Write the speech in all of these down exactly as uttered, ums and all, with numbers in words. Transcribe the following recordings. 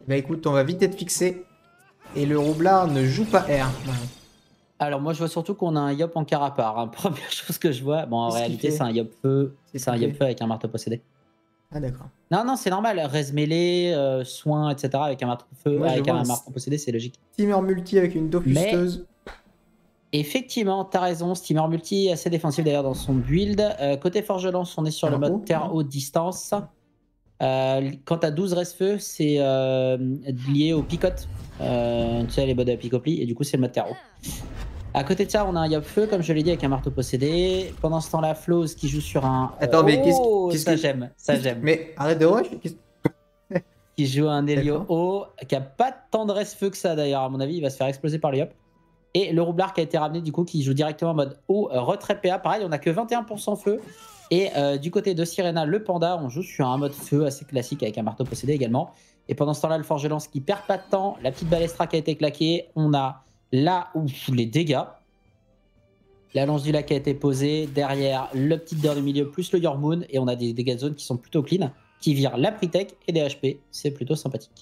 Bah écoute, on va vite être fixé. Et le roublard ne joue pas R. Ouais. Alors moi je vois surtout qu'on a un Yop en carapar. Hein. Première chose que je vois. Bon en Qu'est-ce qu'il réalité fait? c'est un Yop feu. C'est C'est un Yop coupé. feu avec un marteau possédé. Ah d'accord. Non, non, c'est normal. Res mêlée, euh, soins, et cetera. Avec un marteau, feu, Moi je avec vois un un marteau possédé, c'est logique. steamer multi avec une Mais dofusteuse. effectivement, t'as raison. Steamer multi, assez défensif d'ailleurs dans son build. Euh, côté forge lance, on est sur le Alors, mode oh, terre non. haute distance. Euh, quand t'as douze res feu, c'est euh, lié aux picotes. Euh, tu sais, les modes à picopli. Et du coup, c'est le mode terre haut. À côté de ça, on a un Yop feu, comme je l'ai dit, avec un marteau possédé. Pendant ce temps-là, Flows qui joue sur un. euh, Attends, mais qu'est-ce Oh, qu'est-ce ça que. j'aime, ça j'aime. Mais arrête de rush. Qu'est-ce- Qui joue un Helio D'accord. haut, qui a pas tant de res feu que ça d'ailleurs, à mon avis, il va se faire exploser par le Yop. Et le roublard qui a été ramené, du coup, qui joue directement en mode haut, euh, retrait P A. Pareil, on a que vingt et un pour cent feu. Et euh, du côté de Sirena, le panda, on joue sur un mode feu assez classique avec un marteau possédé également. Et pendant ce temps-là, le forge lance qui perd pas de temps, la petite balestra qui a été claquée. On a là où les dégâts. La lance du lac qui a été posée, derrière le petit deur du milieu plus le Yormoon, et on a des dégâts de zone qui sont plutôt clean, qui virent la Pritech et des H P, c'est plutôt sympathique.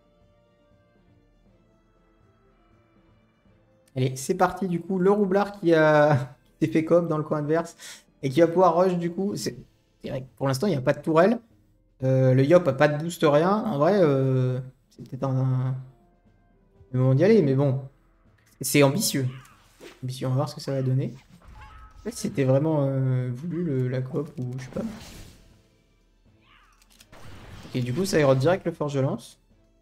Allez, c'est parti du coup. Le roublard qui a qui s'est fait comme dans le coin adverse et qui va pouvoir rush du coup. C'est vrai que pour l'instant, il n'y a pas de tourelle. Euh, le Yop a pas de boost, rien. En vrai, euh, c'est peut-être un... le moment d'y aller, mais bon, c'est ambitieux. Ambitieux, on va voir ce que ça va donner. En fait, c'était vraiment euh, voulu le, la coop ou je sais pas. Et du coup, ça ira direct le forge lance.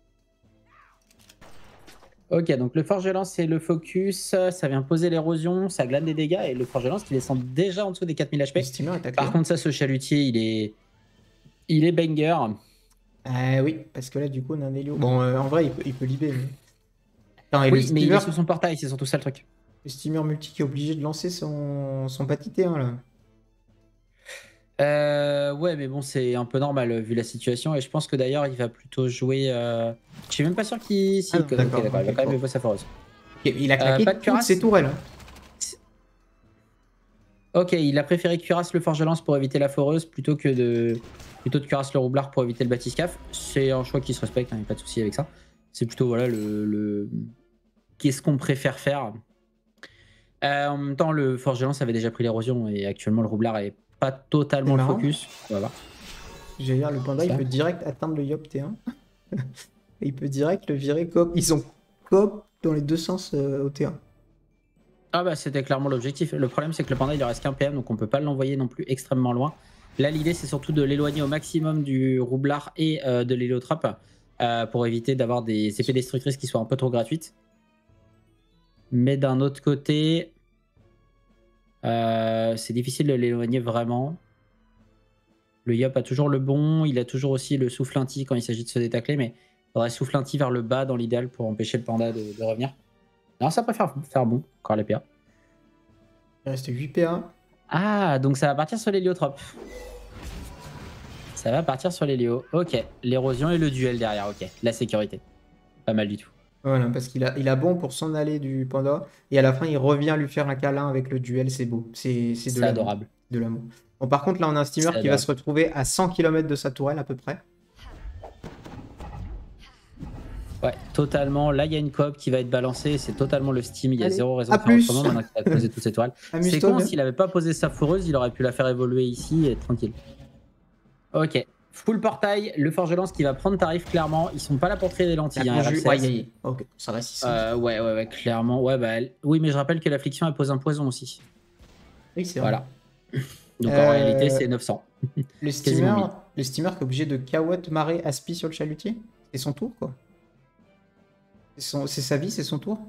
Ok, donc le forge lance c'est le focus, ça vient poser l'érosion, ça glane des dégâts, et le forge lance qui descend déjà en dessous des quatre mille H P. Le steamer est à Par clé. contre, ça, ce chalutier, il est, il est banger. Ah oui, parce que là, du coup, on a un Helio. Bon, euh, en vrai, il peut, il peut libérer. Mais... Attends, et Oui, le mais il steamer, est sous son portail, c'est surtout ça le truc. le steamer multi qui est obligé de lancer son, son Pati T un là. Euh, ouais, mais bon, c'est un peu normal euh, vu la situation, et je pense que d'ailleurs, il va plutôt jouer. Euh... Je suis même pas sûr qu'il. Si, Ah non, ok, d'accord, d'accord, il va ok, quand même bon. jouer sa foreuse. Ok, il a Euh, claqué pas de toutes ses cuirasse. tourelles. Hein. Ok, il a préféré cuirasse le forge lance pour éviter la foreuse plutôt que de plutôt de cuirasse le roublard pour éviter le batiscaf. C'est un choix qui se respecte, il hein, n'y a pas de souci avec ça. C'est plutôt voilà le, le... qu'est-ce qu'on préfère faire. Euh, en même temps, le forge lance avait déjà pris l'érosion et actuellement le roublard est pas C'est totalement le marrant. focus. On va voir. J'allais dire, le panda, il Ça. peut direct atteindre le Yop T un. Et il peut direct le virer coop. Ils sont coop dans les deux sens euh, au T un. Ah bah c'était clairement l'objectif. Le problème c'est que le panda il ne reste qu'un P M donc on peut pas l'envoyer non plus extrêmement loin. Là l'idée c'est surtout de l'éloigner au maximum du roublard et euh, de l'héliotrope euh, pour éviter d'avoir des épées destructrices qui soient un peu trop gratuites. Mais d'un autre côté, euh, c'est difficile de l'éloigner vraiment. Le Yop a toujours le bon, il a toujours aussi le soufflinti quand il s'agit de se détacler, mais il faudrait soufflinti vers le bas dans l'idéal pour empêcher le panda de, de revenir. Non, ça préfère faire bon, encore les P A. Il reste huit P A. Ah, donc ça va partir sur l'héliotrope. Ça va partir sur l'hélio. Ok, l'érosion et le duel derrière, ok. La sécurité. Pas mal du tout. Voilà, parce qu'il a, il a bon pour s'en aller du panda. Et à la fin, il revient lui faire un câlin avec le duel. C'est beau. C'est c'est de C'est l'amour. adorable. De l'amour. Bon, par contre, là, on a un steamer C'est qui va adorable. se retrouver à cent kilomètres de sa tourelle à peu près. Ouais, totalement. Là, il y a une coop qui va être balancée. C'est totalement le Steam. Il y a Allez, zéro raison à de faire plus. autrement maintenant qu'il a posé toutes ses toiles. C'est Amuse-toi con, bien. s'il avait pas posé sa foreuse, il aurait pu la faire évoluer ici et être tranquille. Ok. Full portail, le forge lance qui va prendre tarif clairement. Ils sont pas là pour trier des lentilles. La Hein, conju- R L C S. Ouais, yeah, yeah. Ok, ça va six cents. Euh, ouais, ouais, ouais, clairement. Ouais, bah, elle- oui, mais je rappelle que l'affliction, elle pose un poison aussi. Oui, c'est vrai. Voilà. Donc en Euh, réalité, c'est neuf cents. Le Quasiment steamer, mille. le steamer qui est obligé de Kawat marrer Aspi sur le chalutier. C'est son tour, quoi. C'est son- c'est sa vie, c'est son tour.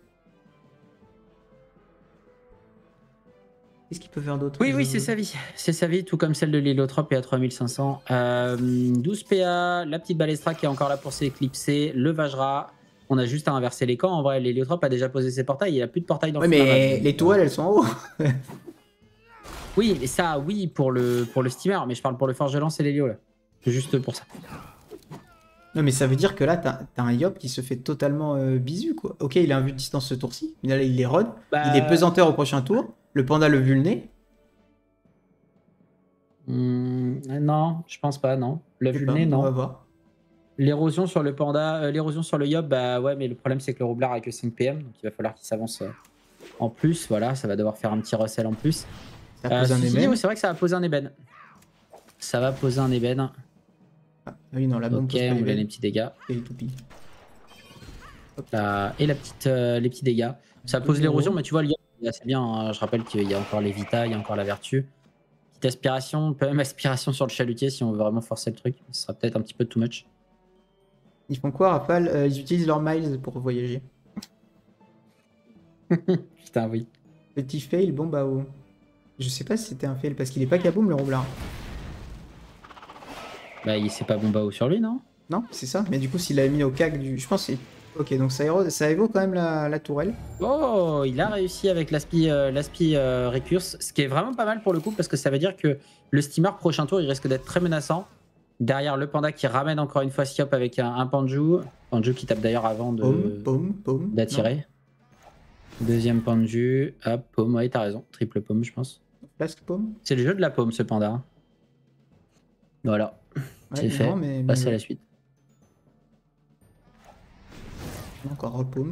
Qu'est-ce qu'il peut faire d'autre? Oui, oui, Je- c'est sa vie. C'est sa vie, tout comme celle de l'hélotrope et à trois mille cinq cents. Euh, douze P A, la petite balestra qui est encore là pour s'éclipser, le Vajra. On a juste à inverser les camps. En vrai, l'héliotrope a déjà posé ses portails. Il n'y a plus de portail dans Ouais, le fond de la map. mais Donc, les euh, tourelles, elles sont en haut. Oui, mais ça, oui, pour le, pour le steamer. Mais je parle pour le forge lance et l'hélio, là. C'est juste pour ça. Non, mais ça veut dire que là, t'as t'as un Yop qui se fait totalement euh, bisu, quoi. Ok, il a un vue de distance ce tour-ci, mais là, il est run. Bah, Il est pesanteur au prochain tour. Le panda le vulné. hum, non, je pense pas, non. Le Je sais pas, vulné, on va non. voir. L'érosion sur le panda, euh, l'érosion sur le Yop, bah ouais, mais le problème c'est que le roublard a que cinq P M, donc il va falloir qu'il s'avance euh, en plus. Voilà, ça va devoir faire un petit recel en plus. Ça Euh, pose un ceci dit, ébène. oui, c'est vrai que ça va poser un ébène. Ça va poser un ébène. Ah oui, non, la bombe Ok, pose pas on lui donne les l'ébène. petits dégâts. Et les toupies. La- Et la petite, euh, les petits dégâts. Ça deux pose zéro. l'érosion, mais tu vois, le Yop, il est assez bien. Hein. Je rappelle qu'il y a encore les Vita, il y a encore la Vertu. Petite aspiration, peut même aspiration sur le chalutier si on veut vraiment forcer le truc. Ce sera peut-être un petit peu too much. Ils font quoi, Rafale? Euh, Ils utilisent leurs miles pour voyager. Putain, oui. Petit fail, bon bah oh. Je sais pas si c'était un fail parce qu'il est pas kaboom le roublard. Bah, il c'est pas Bombao sur lui, non? Non, c'est ça. Mais du coup, s'il avait mis au cac du. Je pense que c'est. Ok, donc ça évo, ça évo quand même la, la tourelle. Oh, il a réussi avec l'aspi euh, l'aspi euh, Recurse, ce qui est vraiment pas mal pour le coup parce que ça veut dire que le steamer prochain tour il risque d'être très menaçant. Derrière le panda qui ramène encore une fois Siop avec un, un Panju. Panju qui tape d'ailleurs avant Paume, de paume, paume. d'attirer. Deuxième Panju. Hop, paume, ouais, t'as raison. Triple paume, je pense. Flasque paume. C'est le jeu de la paume ce panda. Voilà, Ouais, c'est fait. non, mais, Passe mais- à la suite. Encore repaume.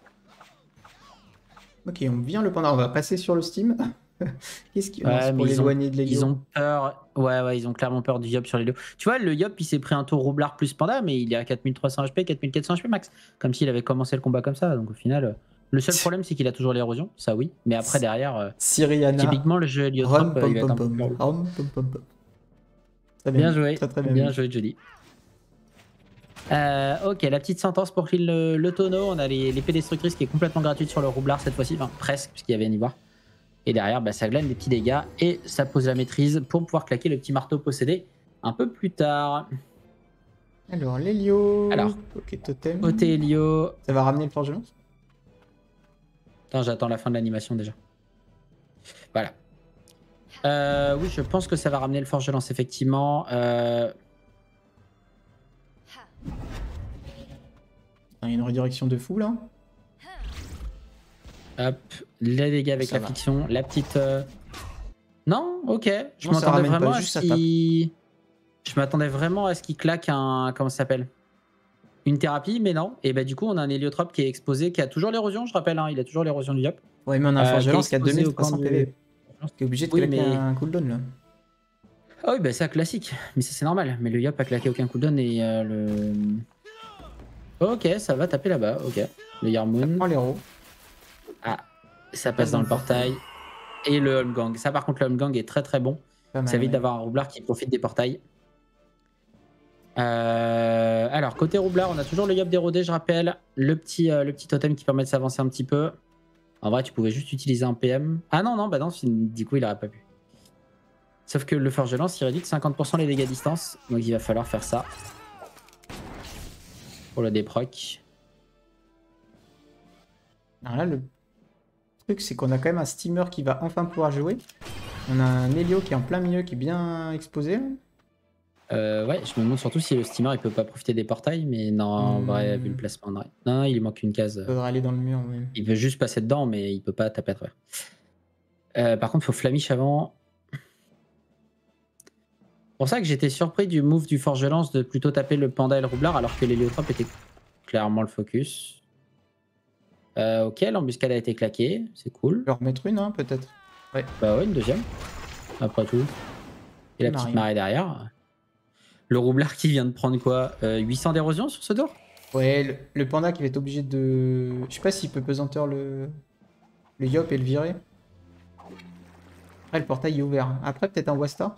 Ok, on vient le panda. On va passer sur le steam. Qu'est-ce qu'il Ouais, pour mais ils ont, l'éloigner de l'hélio. ils ont peur. Ouais, ouais, ils ont clairement peur du Yop sur les deux. Tu vois, le Yop, il s'est pris un tour roublard plus panda, mais il est à quatre mille trois cents H P, quatre mille quatre cents H P max. Comme s'il avait commencé le combat comme ça. Donc au final, euh, le seul problème, c'est qu'il a toujours l'érosion. Ça, oui. Mais après, derrière, euh, Syriana. typiquement, le jeu Rom, Heliotrope, euh, pom, il va être pom, un peu pom. plus relou. Rom, pom, pom, pom. Très Bien bien. joué. Très, très bien. Bien vu. joué, Jody. Euh, ok, la petite sentence pour qu'il le, le tonneau. On a les- l'épée destructrice qui est complètement gratuite sur le roublard cette fois-ci. Enfin, presque, puisqu'il y avait un ivoire. Et derrière, bah, ça glane des petits dégâts et ça pose la maîtrise pour pouvoir claquer le petit marteau possédé un peu plus tard. Alors, l'hélio. Alors. Ok, totem. Côté Helio. Ça va ramener le forgeron. Attends, j'attends la fin de l'animation déjà. Voilà. Euh, oui, je pense que ça va ramener le forge-lance, effectivement. Euh... Il y a une redirection de fou là. Hop, les dégâts avec Ça va. l'affliction. La petite. euh, Non, ok. Je Non, ça m'attendais ramène pas, vraiment à juste ce ça tape. qu'il. Je m'attendais vraiment à ce qu'il claque un. Comment ça s'appelle? Une thérapie, mais non. Et bah, du coup, on a un héliotrope qui est exposé, qui a toujours l'érosion, je rappelle. Hein, il a toujours l'érosion du Yop. Ouais, mais on a un Euh, forge-lance qui a exposé au deux mille trois cents camp du- P V. T'es obligé de Oui, claquer mais- un cooldown là. Ah oui, bah ça classique, mais ça c'est normal. Mais le Yop a claqué aucun cooldown et euh, le. Ok, ça va taper là-bas, ok. Le Yarmoon. Prends l'héros. Ah, ça passe dans le portail. Et le Holmgang. Ça par contre, le Holmgang est très très bon. Pas mal, Ça évite ouais. d'avoir un roublard qui profite des portails. Euh, alors, côté roublard, on a toujours le Yop d'érodé, je rappelle. Le petit, euh, le petit totem qui permet de s'avancer un petit peu. En vrai, tu pouvais juste utiliser un P M. Ah non, non, bah non, du coup, il aurait pas pu. Sauf que le forge-lance, il réduit de cinquante pour cent les dégâts à distance. Donc il va falloir faire ça. Pour le déproc. Alors là, le truc, c'est qu'on a quand même un steamer qui va enfin pouvoir jouer. On a un Hélio qui est en plein milieu, qui est bien exposé. Euh, ouais, je me demande surtout si le steamer il peut pas profiter des portails. Mais non, en Hmm. vrai, vu le placement, non, non, non, il lui manque une case. Il faudra aller dans le mur. Ouais. Il veut juste passer dedans, mais il peut pas taper à travers. Euh, par contre, il faut Flamiche avant. C'est pour ça que j'étais surpris du move du Forge-Lance de plutôt taper le panda et le roublard alors que l'héliotrope était clairement le focus. Euh, ok, l'embuscade a été claquée, c'est cool. Je vais en remettre une, hein, peut-être. Bah ouais, une deuxième, après tout. Et la Marée. petite marée derrière. Le roublard qui vient de prendre quoi euh, huit cents d'érosion sur ce tour. Ouais, le, le panda qui va être obligé de... Je sais pas s'il peut pesanteur le... le Yop et le virer. Après, le portail est ouvert. Après, peut-être un Wasta.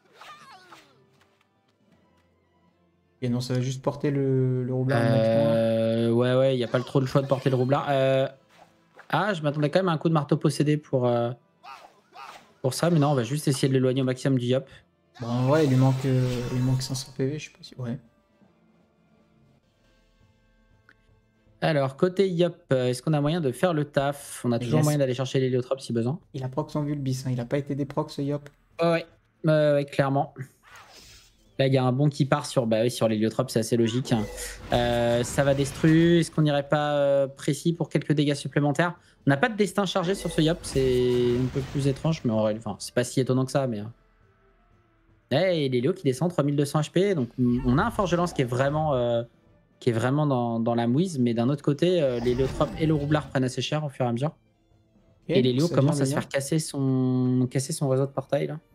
Et non, ça va juste porter le, le roublard. Euh, ouais, ouais, il n'y a pas le trop le choix de porter le roublard. Euh, Ah, je m'attendais quand même à un coup de marteau possédé pour, euh, pour ça, mais non, on va juste essayer de l'éloigner au maximum du Yop. Bon, en vrai, il lui manque, euh, il lui manque cinq cents P V, je sais pas si... Ouais. Alors, côté Yop, euh, est-ce qu'on a moyen de faire le taf? On a toujours Yes. moyen d'aller chercher l'héliotrope si besoin. Il a proc son Vulbis, hein. Il a pas été des procs, ce Yop. Ouais, ouais, ouais, ouais, clairement. Là, il y a un bon qui part sur, bah, oui, sur l'héliotrope, c'est assez logique. Euh, ça va destruire. Est-ce qu'on n'irait pas euh, précis pour quelques dégâts supplémentaires? On n'a pas de destin chargé sur ce Yop, c'est un peu plus étrange, mais en vrai, enfin, c'est pas si étonnant que ça. Mais... Et l'Hélio qui descend trois mille deux cents H P. Donc on a un Forge-Lance qui est vraiment, euh, qui est vraiment dans, dans la mouise. Mais d'un autre côté, euh, l'Héliotrope et le Roublard prennent assez cher au fur et à mesure. Okay, et l'Hélio ça commence vient à de se bien. faire casser son, casser son réseau de portail. Là.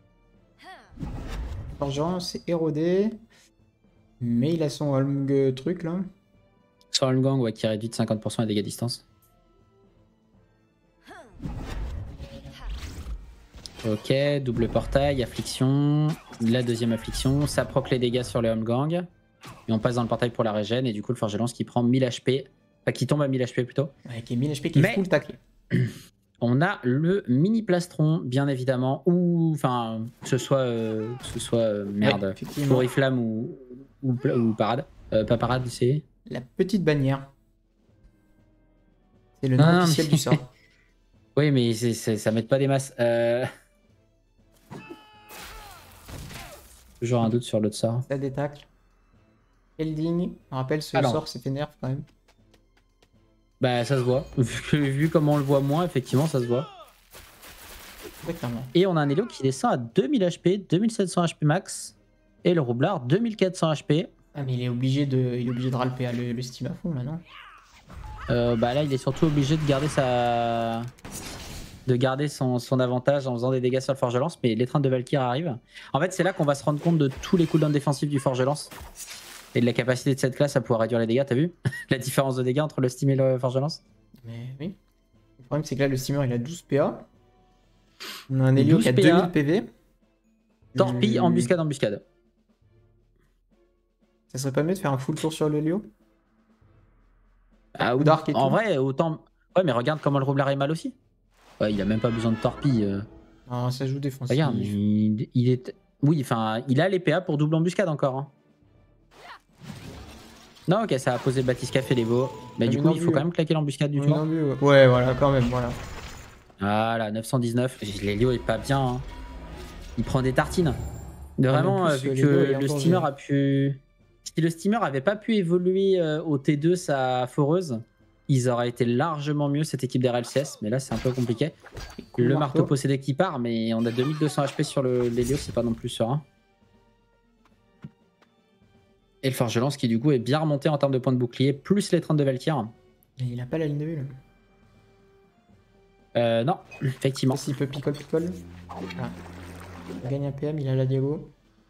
Forgeron, c'est érodé. Mais il a son Holmg truc là. Sur Holmgang, ouais, qui réduit de cinquante pour cent les dégâts à distance. Ok, double portail, affliction, la deuxième affliction, ça proc les dégâts sur les Holmgang. Et on passe dans le portail pour la régène, et du coup le Forge-Lance qui prend mille H P, enfin qui tombe à mille H P plutôt. Avec les mille H P qui est Mais full taclé. On a le mini plastron, bien évidemment, ou enfin, que ce soit, euh, que ce soit euh, merde, Ouais, effectivement. Oriflamme ou, ou, ou Parade. Euh, pas Parade, c'est. La petite bannière. C'est le Non, nom non, officiel mais- du sort. Oui, mais c'est, c'est- ça m'aide pas des masses. Euh... Toujours un doute sur l'autre sort. Ça détacle. Elding. On rappelle, ce Alors. sort s'est fait nerf quand même. Bah, ça se voit. Vu, que- vu comment on le voit moins, effectivement, ça se voit. Exactement. Et on a un Hélio qui descend à deux mille H P, deux mille sept cents H P max. Et le Roublard, deux mille quatre cents H P. Ah, mais il est obligé de, il est obligé de ralper le, le Steam à fond maintenant. Euh, bah là, il est surtout obligé de garder sa, de garder son, son avantage en faisant des dégâts sur le Forge-Lance, mais l'étreinte de Valkyr arrive. En fait, c'est là qu'on va se rendre compte de tous les cooldowns défensifs du Forge-Lance et de la capacité de cette classe à pouvoir réduire les dégâts. T'as vu la différence de dégâts entre le Steam et le Forge-Lance? Mais oui. Le problème, c'est que là, le steamer, il a douze P A. On a un Hélio qui a douze P A. deux mille P V. Torpille, Hmm. embuscade, embuscade. Ça serait pas mieux de faire un full tour sur le Hélio? Ah, Coup ou- d'arc et en tout. vrai, autant. Ouais, mais regarde comment le Roublard est mal aussi. Ouais, il a même pas besoin de torpille. euh. Non, ça joue défensif. Regarde, il, il est. Oui, enfin, il a les P A pour double embuscade encore. hein. Non, ok, ça a posé Batiscaf et les veaux. Mais Ah, du mais coup, non il faut plus. quand même claquer l'embuscade du Oui, tour. non, mais ouais. Ouais, voilà, quand même, voilà. Voilà, neuf cent dix-neuf. L'Hélio est pas bien. hein. Il prend des tartines. De Ah, mais vraiment, en plus, euh, vu l'Hélio que est le encore steamer géré. a pu. Si le steamer avait pas pu évoluer euh, au T deux sa foreuse, ils auraient été largement mieux cette équipe d'R L C S. Mais là, c'est un peu compliqué. Cool, Le marteau. marteau possédé qui part, mais on a deux mille deux cents H P sur le- l'Hélio, c'est pas non plus serein. Et le Forge-Lance qui, du coup, est bien remonté en termes de points de bouclier, plus l'étreinte de Valkyr. Et il a pas la ligne de vue, là. Euh, non, effectivement. S'il peut picole, picole. Ah. Il gagne un P M, il a la diago.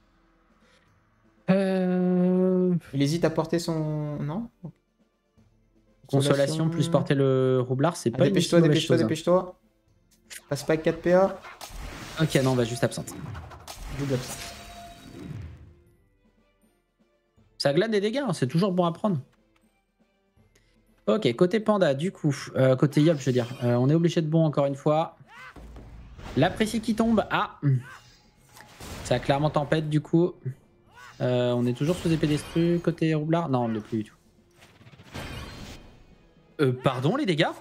Euh... Il hésite à porter son. Non? Consolation plus porter le roublard, c'est Ah, pas une si dépêche-toi, mauvaise dépêche-toi, chose. dépêche-toi. Passe pas avec quatre P A. Ok, non, on va juste absente. Double absent. Ça glane des dégâts, hein, c'est toujours bon à prendre. Ok, côté panda, du coup, euh, côté Yop, je veux dire, euh, on est obligé de bon encore une fois. La précie qui tombe, ah, ça a clairement tempête du coup. Euh, on est toujours sous épée d'estru côté roublard. Non, on ne l'est plus du tout. Euh, pardon les dégâts.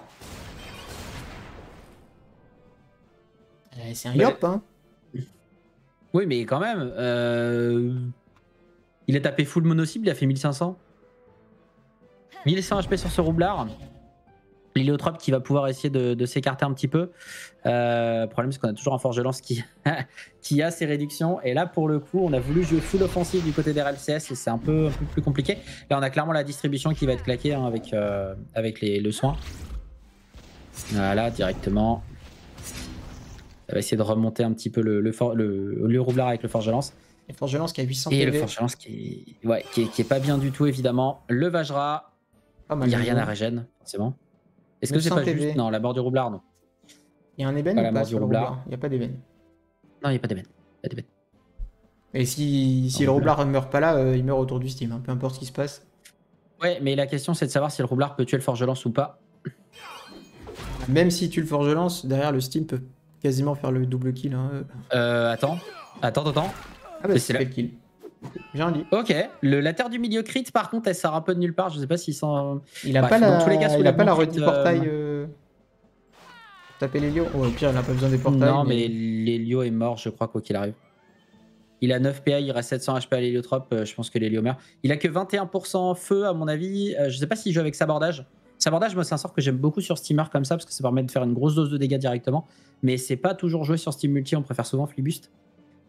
Eh, c'est un Ouais. Yop, hein. Oui, mais quand même, euh... il a tapé full mono-cible, il a fait mille cinq cents. mille cent H P sur ce roublard. L'héliotrope qui va pouvoir essayer de, de s'écarter un petit peu. Euh, le problème, c'est qu'on a toujours un Forge-Lance qui, qui a ses réductions. Et là, pour le coup, on a voulu jouer full offensive du côté des R L C S et c'est un peu, un peu plus compliqué. Là, on a clairement la distribution qui va être claquée hein, avec, euh, avec les, le soin. Voilà, directement. Ça va essayer de remonter un petit peu le, le, for- le, le roublard avec le Forge-Lance. Et Forge-Lance qui a huit cents Et P le V. Forge-Lance qui, est- ouais, qui, est, qui est pas bien du tout, évidemment. Le Vajra, Pas il mal. n'y a rien à raison. régène, forcément. Est-ce que c'est neuf cents pas P V. juste. Non, la mort du roublard, non. Il y a un ébène Pas ou la pas mort sur du le roublard. roublard? Il n'y a pas d'ébène. Non, il n'y a pas d'ébène. Pas d'ébène. Et si, si Un le roublard. roublard ne meurt pas là, euh, il meurt autour du Steam, hein, peu importe ce qui se passe. Ouais, mais la question c'est de savoir si le roublard peut tuer le Forge-Lance ou pas. Même si tu le Forge-Lance, derrière le Steam peut quasiment faire le double kill. Hein. Euh, attends. Attends, attends. Ah bah Mais c'est c'est fait là. le kill. J'ai rien dit. Ok. Le, la terre du milieu crit, par contre, elle sort un peu de nulle part. Je sais pas s'il s'en. Il a Bref, pas la, dans tous les cas, sous il les a pas la bons redit crit, portail. euh, Euh... pour Taper les lions. Oh, au pire, il n'a pas besoin des portails. Non, mais l'Hélio est mort, je crois, quoi qu'il arrive. Il a neuf P A, il reste sept cents H P à l'héliotrope. euh, je pense que l'Hélio meurt. Il a que vingt et un pour cent feu, à mon avis. Euh, je sais pas s'il joue avec sabordage. Sabordage, moi, c'est un sort que j'aime beaucoup sur Steamer comme ça, parce que ça permet de faire une grosse dose de dégâts directement. Mais c'est pas toujours joué sur Steam Multi, on préfère souvent Flibust.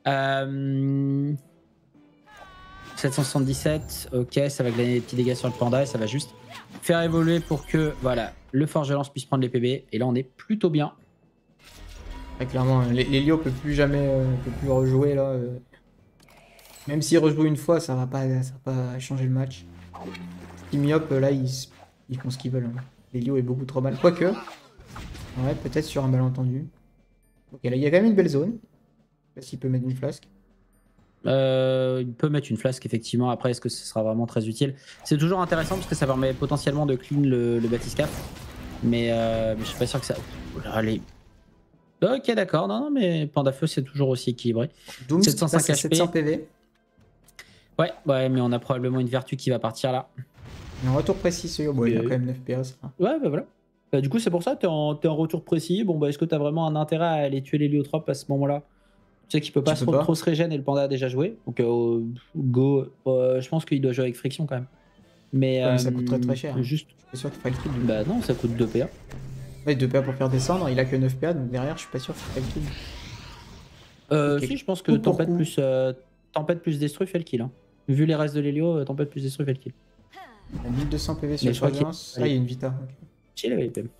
Euh... sept cent soixante-dix-sept, ok, ça va glaner des petits dégâts sur le panda et ça va juste faire évoluer pour que voilà, le forge-lance puisse prendre les P B. Et là, on est plutôt bien. Ouais, clairement, l'Elio peut plus jamais euh, peut plus rejouer là. Euh... Même s'il rejoue une fois, ça va pas, ça va pas changer le match. Team Yop, là, ils, ils font ce qu'ils veulent. Hein. L'Elio est beaucoup trop mal. Quoique, ouais, peut-être sur un malentendu. Ok, là, il y a quand même une belle zone. Je sais pas s'il peut mettre une flasque. Euh, il peut mettre une flasque, effectivement. Après, est-ce que ce sera vraiment très utile? C'est toujours intéressant parce que ça permet potentiellement de clean le, le bathyscaphe. Mais, euh, mais je suis pas sûr que ça. Allez. Ok, d'accord. Non, non, mais Pandafeu, c'est toujours aussi équilibré. Doom, sept cent cinq H P. sept cents P V. Ouais, ouais, mais on a probablement une vertu qui va partir là. Il y a un retour précis, ce bon, il a quand même neuf P S. Hein. Ouais, bah voilà. Bah, du coup, c'est pour ça, t'es en, es en retour précis. Bon, bah, est-ce que t'as vraiment un intérêt à aller tuer l'héliotropes à ce moment-là? Tu sais qu'il peut pas, trop, trop se régénérer et le panda a déjà joué. Donc, euh, go. Euh, je pense qu'il doit jouer avec friction quand même. Mais, ouais, mais euh, ça coûte très très cher. Juste... Je suis sûr qu'il fera le kill. Bah non, ça coûte deux P A. Ouais, deux P A pour faire descendre. Il a que neuf P A, donc derrière, je suis pas sûr qu'il fera le kill. Euh, okay. Si, je pense que Tempête plus, euh, Tempête plus Destru fait le kill. Hein. Vu les restes de l'Hélio, euh, Tempête plus Destru fait le kill. Il a mille deux cents P V sur le Forge-Lance. Ah, il y a une Vita. Okay. Chill avec lui.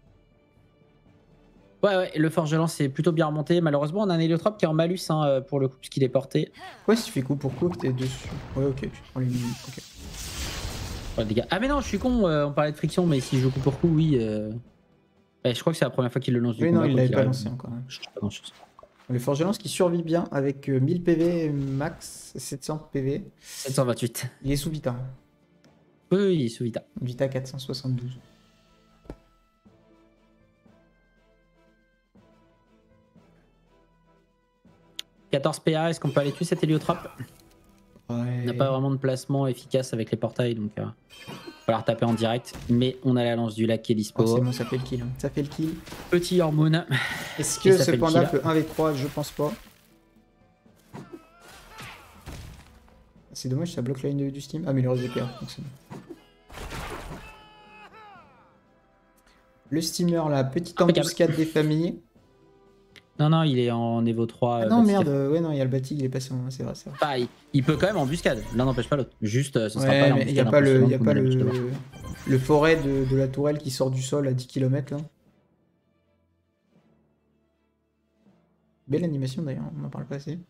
Ouais, ouais, le Forge-Lance est plutôt bien remonté. Malheureusement, on a un héliotrope qui est en malus hein, pour le coup, puisqu'il est porté. Ouais, si tu fais coup pour coup, que t'es dessus. Ouais, ok, tu prends les minutes. Okay. Ouais, les gars. Ah, mais non, je suis con, euh, on parlait de friction, mais si je joue coup pour coup, oui. Euh... Ouais, je crois que c'est la première fois qu'il le lance du oui, combat. Non, il l'avait pas lancé encore. Hein. Je sais pas grand chose. Le Forge-Lance qui survit bien avec mille P V max, sept cents P V. sept cent vingt-huit. Il est sous Vita. Oui, il est sous Vita. Vita quatre cent soixante-douze. quatorze P A, est-ce qu'on peut aller tuer cet héliotrope? Ouais. On n'a pas vraiment de placement efficace avec les portails, donc il euh, va falloir taper en direct. Mais on a la lance du lac qui est dispo. Oh, c'est bon, ça fait le kill. Hein. Ça fait le kill. Petit hormone. Est-ce que ce panda peut un v trois? Je pense pas. C'est dommage, ça bloque la ligne du Steam. Ah, mais il reste des P A, donc c'est bon. Le steamer, la petite embuscade des familles. Non, non, il est en Evo trois. Ah non, merde, ouais, non, il y a le bâti, il est passé en. C'est vrai, c'est vrai. Bah, il, il peut quand même embuscade. L'un n'empêche pas l'autre. Juste, ce sera ouais, pas mais il n'y a pas le, y a pas le, le forêt de, de la tourelle qui sort du sol à dix kilomètres là. Belle animation d'ailleurs, on en parle pas assez.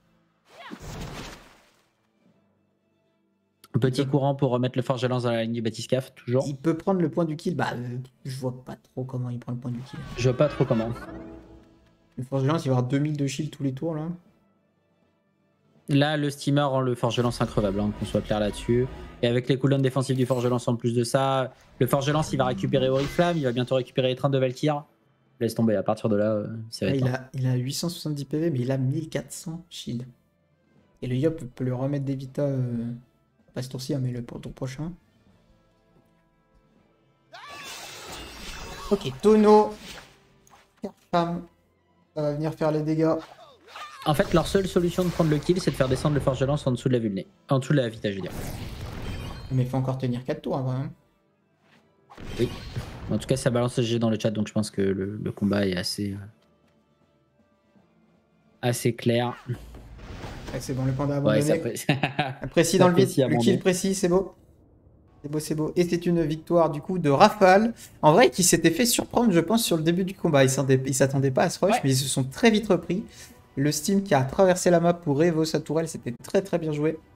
Petit courant pour remettre le forge-lance dans la ligne du bathyscaphe, toujours. Il peut prendre le point du kill. Bah, euh, je vois pas trop comment il prend le point du kill. Je vois pas trop comment. Le forge-lance, il va avoir deux mille de shield tous les tours là. Là, le steamer rend le forge-lance increvable, hein, qu'on soit clair là-dessus. Et avec les cooldowns défensifs du forge-lance en plus de ça, le forge-lance il va récupérer Oriflamme, il va bientôt récupérer les trains de Valkyr. Laisse tomber, à partir de là, euh, ça va ouais, être. Il a, il a huit cent soixante-dix P V, mais il a mille quatre cents shield. Et le Yop peut le remettre des Vita. Euh... Pas ce tour-ci, mais le pour le tour prochain. Ok, tonneau. Femme. Ça va venir faire les dégâts. En fait, leur seule solution de prendre le kill, c'est de faire descendre le forge-lance en dessous de la vulnée. En dessous de la Vita, je veux dire. Mais il faut encore tenir quatre tours avant. Hein. Oui. En tout cas, ça balance le G dans le chat, donc je pense que le, le combat est assez... Euh, assez clair. Ouais, c'est bon, le panda abandonné. Ouais, ça précis dans le vide, le kill précis, c'est beau. C'est beau, c'est beau. Et c'est une victoire du coup de Rafale. En vrai, qui s'était fait surprendre, je pense, sur le début du combat. Ils s'attendaient pas à ce rush, ouais. Mais ils se sont très vite repris. Le Steam qui a traversé la map pour Evo sa tourelle, c'était très très bien joué.